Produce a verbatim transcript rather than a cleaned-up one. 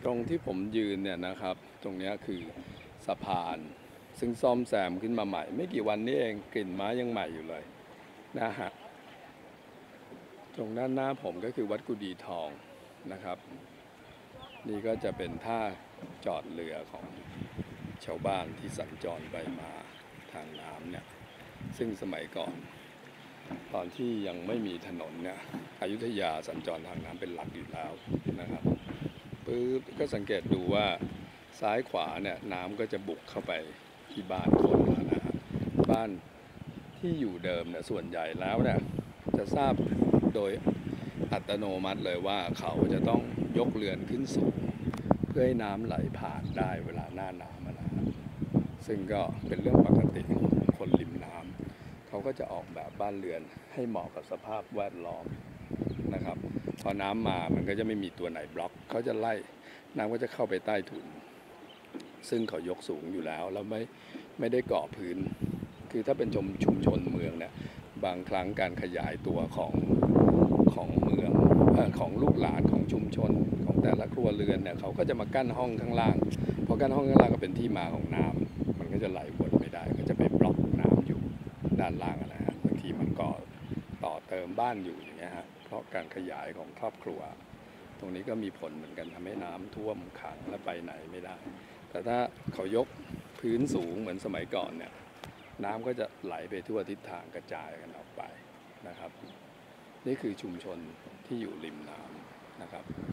ตรงที่ผมยืนเนี่ยนะครับตรงนี้คือสะพานซึ่งซ่อมแซมขึ้นมาใหม่ไม่กี่วันนี้เองกลิ่นไม้ยังใหม่อยู่เลยนะฮะตรงด้านหน้าผมก็คือวัดกุดีทองนะครับนี่ก็จะเป็นท่าจอดเรือของชาวบ้านที่สัญจรไปมาทางน้ำเนี่ยซึ่งสมัยก่อนตอนที่ยังไม่มีถนนเนี่ยอยุธยาสัญจรทางน้ำเป็นหลักอยู่แล้วนะครับปึ๊บก็สังเกตดูว่าซ้ายขวาเนี่ยน้ำก็จะบุกเข้าไปที่บ้านคนนะฮะบ้านที่อยู่เดิมเนี่ยส่วนใหญ่แล้วเนี่ยจะทราบโดยอัตโนมัติเลยว่าเขาจะต้องยกเรือนขึ้นสูงเพื่อให้น้ำไหลผ่านได้เวลาหน้าน้ำนะฮะซึ่งก็เป็นเรื่องปกติของคนริมน้ำเขาก็จะออกแบบบ้านเรือนให้เหมาะกับสภาพแวดล้อมนะครับพอน้ำมามันก็จะไม่มีตัวไหนบล็อกเขาจะไล่น้ำก็จะเข้าไปใต้ถุนซึ่งเขายกสูงอยู่แล้วแล้วไม่ไม่ได้ก่อพื้นคือถ้าเป็นชมชุมชนเมืองเนี่ยบางครั้งการขยายตัวของของเมืองของลูกหลานของชุมชนของแต่ละครัวเรือนเนี่ยเขาก็จะมากั้นห้องข้างล่างพอกั้นห้องข้างล่างก็เป็นที่มาของน้ำมันก็จะไหลวนไม่ได้ก็จะไปบล็อกน้ำอยู่ด้านล่างนะฮะบางทีมันก็ต่อเติมบ้านอยู่อย่างเงี้ยฮะเพราะการขยายของครอบครัวตรงนี้ก็มีผลเหมือนกันทำให้น้ำท่วมขังและไปไหนไม่ได้แต่ถ้าเขายกพื้นสูงเหมือนสมัยก่อนเนี่ยน้ำก็จะไหลไปทั่วทิศทางกระจายกันออกไปนะครับนี่คือชุมชนที่อยู่ริมน้ำนะครับ